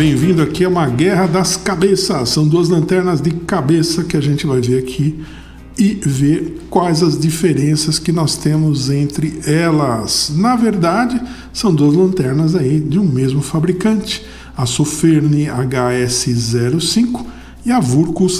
bem-vindo aqui a uma guerra das cabeças. São duas lanternas de cabeça que a gente vai ver aqui e ver quais as diferenças que nós temos entre elas. Na verdade, são duas lanternas aí de um mesmo fabricante, a Soferne HS05 e a Vurcus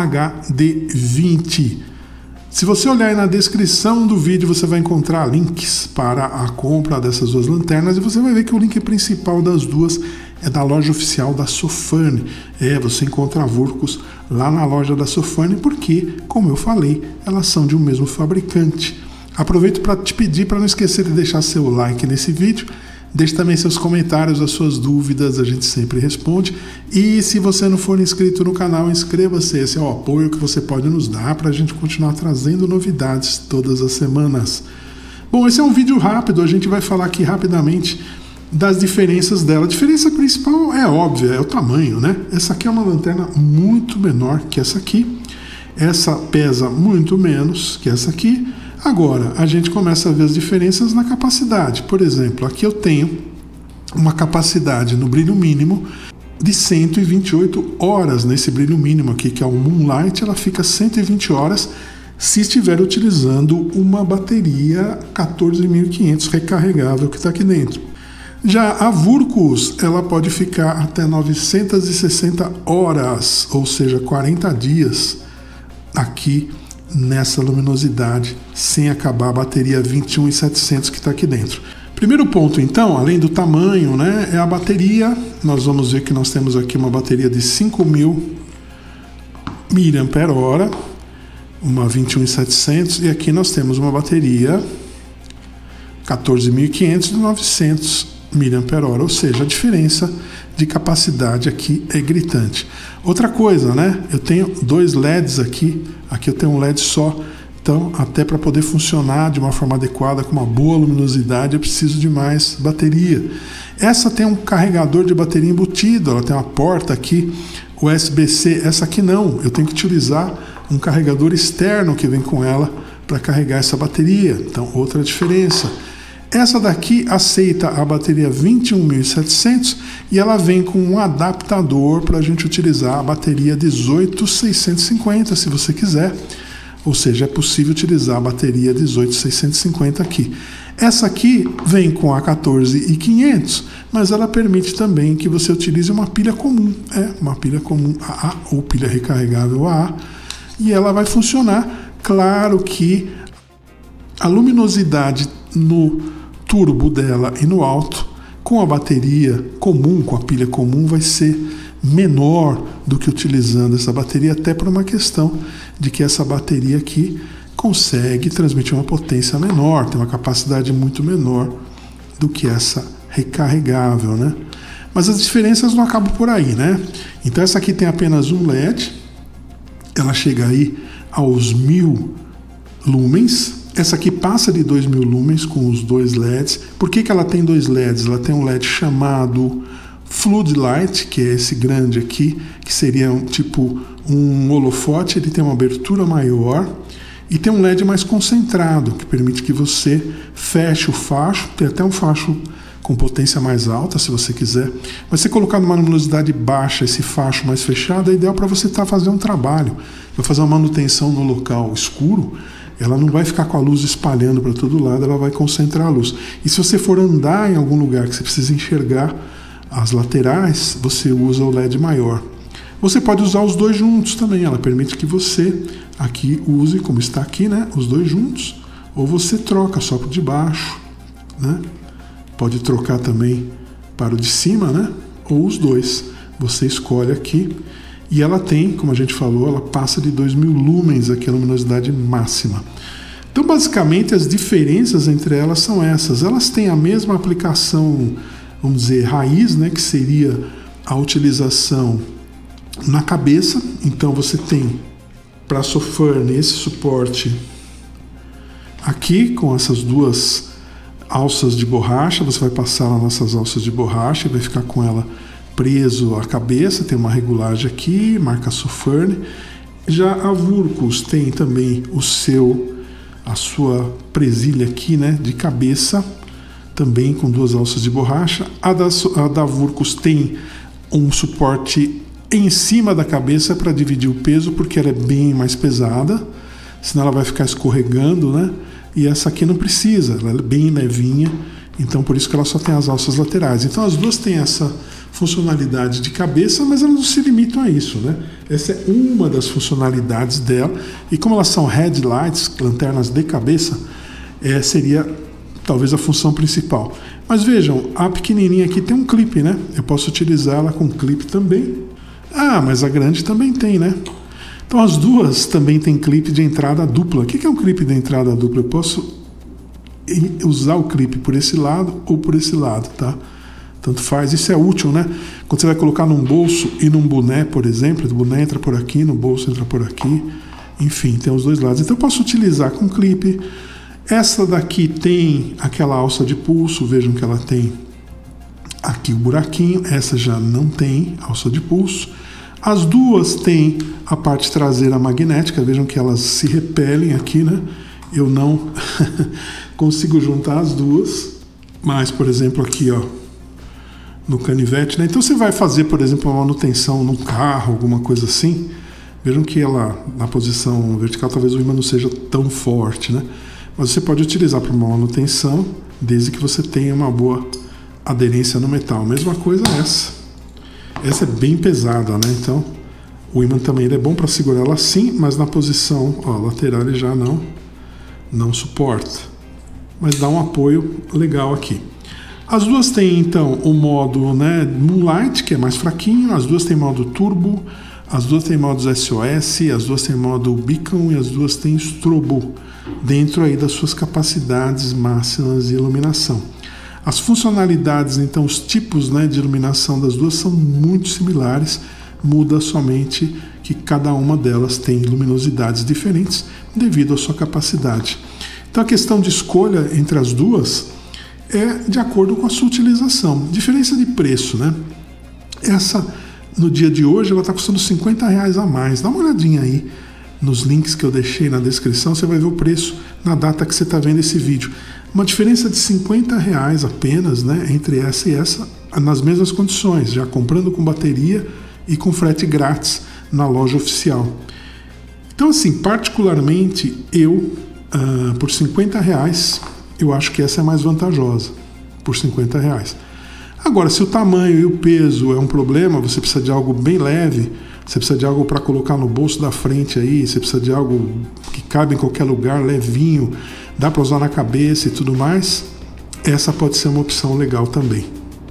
HD20. Se você olhar aí na descrição do vídeo, você vai encontrar links para a compra dessas duas lanternas e você vai ver que o link principal das duas é da loja oficial da Soferne. Você encontra a Vurcus lá na loja da Soferne porque, como eu falei, elas são de um mesmo fabricante. Aproveito para te pedir para não esquecer de deixar seu like nesse vídeo. Deixe também seus comentários, as suas dúvidas, a gente sempre responde. E se você não for inscrito no canal, inscreva-se. Esse é o apoio que você pode nos dar para a gente continuar trazendo novidades todas as semanas. Bom, esse é um vídeo rápido, a gente vai falar aqui rapidamente das diferenças dela. A diferença principal é óbvia, é o tamanho, né? Essa aqui é uma lanterna muito menor que essa aqui. Essa pesa muito menos que essa aqui. Agora, a gente começa a ver as diferenças na capacidade. Por exemplo, aqui eu tenho uma capacidade no brilho mínimo de 128 horas nesse brilho mínimo aqui, que é o Moonlight. Ela fica 120 horas se estiver utilizando uma bateria 14.500 recarregável que está aqui dentro. Já a Vurcus, ela pode ficar até 960 horas, ou seja, 40 dias aqui nessa luminosidade, sem acabar a bateria 21.700 que está aqui dentro. Primeiro ponto, então, além do tamanho, né, é a bateria. Nós vamos ver que nós temos aqui uma bateria de 5.000 mAh, uma 21.700, e aqui nós temos uma bateria 14.500 de 900 mAh, ou seja, a diferença de capacidade aqui é gritante. Outra coisa, né? Eu tenho dois LEDs aqui eu tenho um LED só, então até para poder funcionar de uma forma adequada, com uma boa luminosidade, eu preciso de mais bateria. Essa tem um carregador de bateria embutido, ela tem uma porta aqui USB-C, essa aqui não, eu tenho que utilizar um carregador externo que vem com ela para carregar essa bateria, então outra diferença. Essa daqui aceita a bateria 21.700 e ela vem com um adaptador para a gente utilizar a bateria 18.650 se você quiser. Ou seja, é possível utilizar a bateria 18.650 aqui. Essa aqui vem com a 14.500, mas ela permite também que você utilize uma pilha comum. Uma pilha comum AA ou pilha recarregável AA. E ela vai funcionar. Claro que a luminosidade no turbo dela e no alto, com a bateria comum, com a pilha comum, vai ser menor do que utilizando essa bateria, até por uma questão de que essa bateria aqui consegue transmitir uma potência menor, tem uma capacidade muito menor do que essa recarregável, né? Mas as diferenças não acabam por aí, né? Então essa aqui tem apenas um LED, ela chega aí aos 1.000 lumens. Essa aqui passa de 2.000 lumens com os dois LEDs. Por que ela tem dois LEDs? Ela tem um LED chamado Floodlight, que é esse grande aqui, que seria tipo um holofote, ele tem uma abertura maior, e tem um LED mais concentrado, que permite que você feche o facho, tem até um facho com potência mais alta, se você quiser. Mas se colocar numa luminosidade baixa, esse facho mais fechado, é ideal para você estar fazendo um trabalho. Vai fazer uma manutenção no local escuro, ela não vai ficar com a luz espalhando para todo lado, ela vai concentrar a luz. E se você for andar em algum lugar que você precisa enxergar as laterais, você usa o LED maior. Você pode usar os dois juntos também, ela permite que você aqui use, como está aqui, né, os dois juntos, ou você troca só para o de baixo, né? Pode trocar também para o de cima, né? Ou os dois. Você escolhe aqui. E ela tem, como a gente falou, ela passa de 2.000 lumens aqui, a luminosidade máxima. Então, basicamente, as diferenças entre elas são essas. Elas têm a mesma aplicação, vamos dizer, raiz, né? Que seria a utilização na cabeça. Então, você tem para a Soferne esse suporte aqui, com essas duas alças de borracha. Você vai passar nas nossas alças de borracha e vai ficar com ela preso à cabeça, tem uma regulagem aqui, marca Soferne. Já a Vurcus tem também a sua presilha aqui, né, de cabeça, também com duas alças de borracha. A da Vurcus tem um suporte em cima da cabeça para dividir o peso, porque ela é bem mais pesada, senão ela vai ficar escorregando, né? E essa aqui não precisa, ela é bem levinha, então por isso que ela só tem as alças laterais. Então as duas têm essa funcionalidade de cabeça, mas elas não se limitam a isso, né? Essa é uma das funcionalidades dela, e como elas são headlights, lanternas de cabeça, seria talvez a função principal. Mas vejam, a pequenininha aqui tem um clipe, né? Eu posso utilizar ela com clipe também. Ah, mas a grande também tem, né? Então as duas também tem clipe de entrada dupla. O que é um clipe de entrada dupla? Eu posso usar o clipe por esse lado ou por esse lado, tá? Tanto faz. Isso é útil, né? Quando você vai colocar num bolso e num boné, por exemplo, o boné entra por aqui, no bolso entra por aqui. Enfim, tem os dois lados. Então eu posso utilizar com clipe. Essa daqui tem aquela alça de pulso, vejam que ela tem aqui o buraquinho, essa já não tem alça de pulso. As duas têm a parte traseira magnética, vejam que elas se repelem aqui, né? Eu não consigo juntar as duas, mas, por exemplo, aqui, ó, no canivete, né? Então você vai fazer, por exemplo, uma manutenção num carro, alguma coisa assim, vejam que ela, na posição vertical, talvez o ímã não seja tão forte, né? Mas você pode utilizar para uma manutenção, desde que você tenha uma boa aderência no metal. Mesma coisa essa. Essa é bem pesada, né? Então, o ímã também ele é bom para segurar ela assim, mas na posição lateral ele já não suporta. Mas dá um apoio legal aqui. As duas têm, então, o modo, né, Moonlight, que é mais fraquinho. As duas têm modo Turbo. As duas têm modos SOS. As duas têm modo Beacon. E as duas têm Strobo, dentro aí das suas capacidades máximas de iluminação. As funcionalidades, então, os tipos, né, de iluminação das duas são muito similares, muda somente que cada uma delas tem luminosidades diferentes devido à sua capacidade. Então a questão de escolha entre as duas é de acordo com a sua utilização. Diferença de preço, né? Essa, no dia de hoje, ela está custando R$50 a mais. Dá uma olhadinha aí nos links que eu deixei na descrição, você vai ver o preço na data que você está vendo esse vídeo. Uma diferença de R$50 apenas, né, entre essa e essa, nas mesmas condições, já comprando com bateria e com frete grátis na loja oficial. Então, assim, particularmente eu, por R$50, eu acho que essa é mais vantajosa, por R$50. Agora, se o tamanho e o peso é um problema, você precisa de algo bem leve, você precisa de algo para colocar no bolso da frente aí, você precisa de algo que cabe em qualquer lugar, levinho, dá para usar na cabeça e tudo mais, essa pode ser uma opção legal também.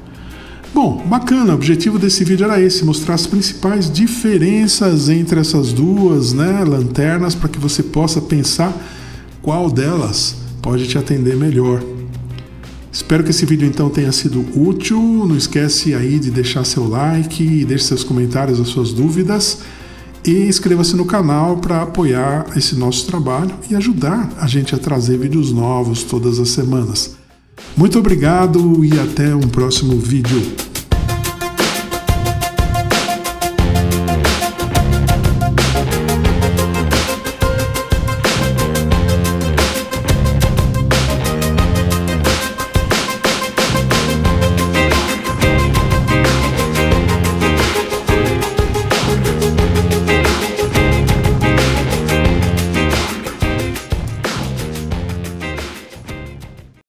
Bom, bacana, o objetivo desse vídeo era esse, mostrar as principais diferenças entre essas duas, né, lanternas, para que você possa pensar qual delas pode te atender melhor. Espero que esse vídeo então tenha sido útil. Não esquece aí de deixar seu like, deixe seus comentários, as suas dúvidas e inscreva-se no canal para apoiar esse nosso trabalho e ajudar a gente a trazer vídeos novos todas as semanas. Muito obrigado e até um próximo vídeo.